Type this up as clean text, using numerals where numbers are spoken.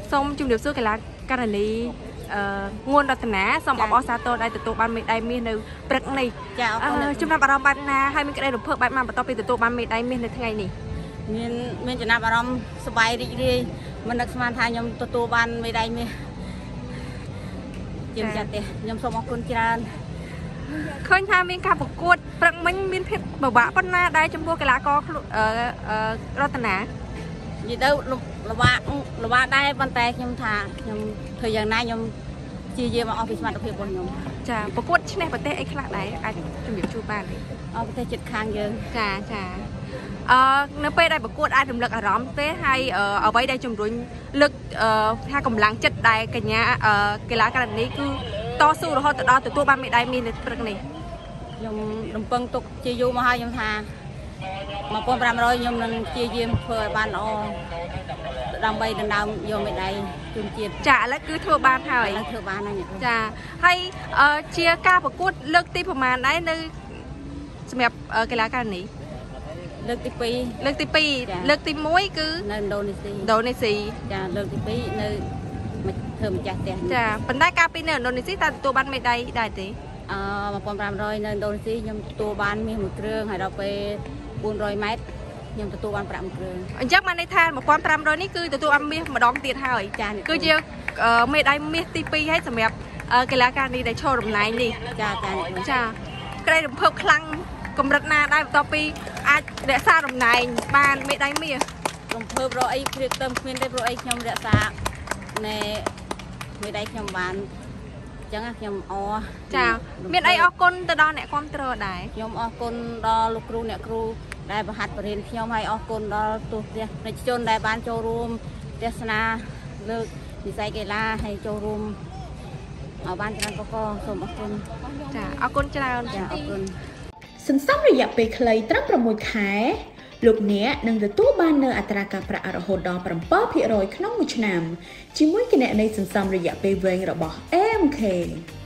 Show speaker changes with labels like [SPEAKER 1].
[SPEAKER 1] សូមជម្រាបសួរកីឡាករនីងួនរតនាសូមអបអរសាទរដែលទទួលបានមេដាយមាសនៅព្រឹកនេះចំណាប់អារម្មណ៍បែបណាហើយមានក្តីរំភើបបែបណាបន្ទាប់ពីទទួលបានមេដាយមាសនៅថ្ងៃនេះ
[SPEAKER 2] មានចំណាប់អារម្មណ៍សប្បាយរីករាយមិននឹកស្មានថាខ្ញុំទទួលបានមេដាយមាសជាម្ចាស់ទេខ្ញុំសូមអរគុណច្រើន
[SPEAKER 1] ឃើញថាមានការប្រកួតព្រឹកមិញមានភាពពិបាកប៉ុណ្ណាដែរចំពោះកីឡាកររតនា
[SPEAKER 2] និយាយទៅលំបាកដែរប៉ុន្តែខ្ញុំថាខ្ញុំធ្វើយ៉ាងណាខ្ញុំជាយាមអស់ពីសមត្ថភាពរបស់ខ្ញុំ
[SPEAKER 1] ចាប្រកួតឈ្នះប្រទេសអីខ្លះដែរអាចជំរាបជូនបានទេ
[SPEAKER 2] ប្រទេសជិតខាងយើង
[SPEAKER 1] ចានៅពេលដែលប្រកួតអាចរំលឹកអារម្មណ៍ទេហើយអ្វីដែលជំរុញលើកថាកម្លាំងចិត្តដែលកញ្ញាកីឡាករនេះគឺតស៊ូរហូតដល់ទទួលបានមេដាយមាសនៅព្រឹកនេះ
[SPEAKER 2] ខ្ញុំរំពឹងទុកជាយូរមកហើយខ្ញុំថា1500ខ្ញុំនឹងជាយាមធ្វើឲ្យបានល្អដើម្បីដណ្ដើមយកមេដាយជូនជាតិ
[SPEAKER 1] ចាឥឡូវគឺធ្វើបានហើយ
[SPEAKER 2] ធ្វើបានហើយ
[SPEAKER 1] ចាហើយជាការប្រកួតលើកទីប្រមាណដែរនៅសម្រាប់កីឡាករនេះ
[SPEAKER 2] លើកទី2
[SPEAKER 1] លើកទី2លើកទី1គឺ
[SPEAKER 2] នៅឥណ្ឌូនេស៊ីចាលើកទី2នៅធ្វើម្ចាស់ផ្ទះ
[SPEAKER 1] ចាប៉ុន្តែកាលពីនៅឥណ្ឌូនេស៊ីតើទទួលបានមេដាយដែរទេ
[SPEAKER 2] 1500នៅឥណ្ឌូនេស៊ីខ្ញុំទទួលបានមាសមួយគ្រឿងហើយដល់ពេល400ម៉ែត្រខ្ញុំទទួលបាន5គ្រឿង
[SPEAKER 1] អញ្ចឹងបានន័យថា1500នេះគឺទទួលបានមាសម្ដងទៀតហើយ
[SPEAKER 2] ចា
[SPEAKER 1] គឺជាមេដាយមាសទី2ហើយសម្រាប់កីឡាករនេះដែលឈរតំណែងនេះ
[SPEAKER 2] ចា
[SPEAKER 1] ក្តីរំភើបខ្លាំងកម្រិតណាដែរបន្ទាប់ពីអាចរក្សាតំណែងបានមេដាយមាស
[SPEAKER 2] រំភើបរកអីព្រៀបទៅគ្មានទេព្រោះអីខ្ញុំរក្សាណែមេដាយខ្ញុំបានអញ្ចឹងខ្ញុំ
[SPEAKER 1] ចាមានអីអរគុណទៅដល់អ្នកគាំទ្រដែរ
[SPEAKER 2] ខ្ញុំអរគុណដល់លោកគ្រូអ្នកគ្រូដែលបង្ហាត់បរិញ្ញាខ្ញុំហើយអរគុណដល់ទស្សនិកជនដែលបានចូលរួមទស្សនាលើកវិស័យកីឡាហើយចូលរួមបានច្រើនកកសូមអរគុណ
[SPEAKER 1] ចាអរគុណច្រើន
[SPEAKER 2] ចាអរគុណ
[SPEAKER 3] សន្សំរយៈពេលខ្លីត្រឹម6ខែលោកអ្នកនឹងទទួលបាននូវអត្រាការប្រាក់រហូតដល់7% ក្នុងមួយឆ្នាំជាមួយគណនីសន្សំរយៈពេលវែងរបស់ AMK